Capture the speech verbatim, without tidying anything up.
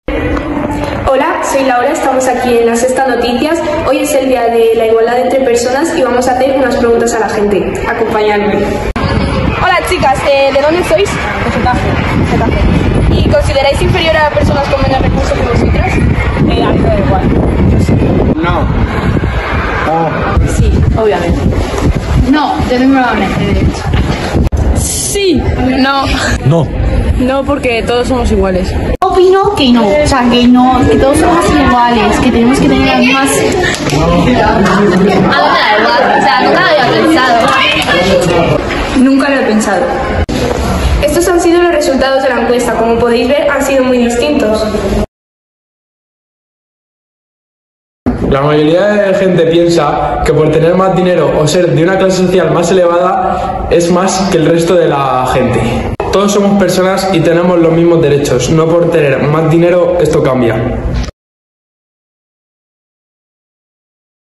Hola, soy Laura, estamos aquí en La Sexta Noticias. Hoy es el día de la igualdad entre personas y vamos a hacer unas preguntas a la gente. Acompañadme. Hola chicas, eh, ¿de dónde sois? De Getafe. Getafe. ¿Y consideráis inferior a personas con menos recursos que vosotras? Eh, a mí me da igual. No. Oh. Sí, obviamente. No, yo tengo la de derecho. Sí, no. No. No, porque todos somos iguales. Opino que no, o sea, que no, que todos somos iguales, que tenemos que tener las mismas... A mí me da igual, o sea, nunca lo había pensado. Nunca lo he pensado. Estos han sido los resultados de la encuesta. Como podéis ver, han sido muy distintos. La mayoría de gente piensa que por tener más dinero o ser de una clase social más elevada es más que el resto de la gente. Todos somos personas y tenemos los mismos derechos. No por tener más dinero esto cambia.